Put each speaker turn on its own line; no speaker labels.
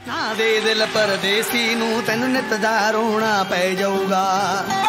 ਨਾ ਦੇ ਦਿਲ ਪਰਦੇਸੀ ਨੂੰ ਤੈਨੂੰ ਨਿਤ ਦਾ ਰੋਣਾ ਪੈ ਜਾਊਗਾ।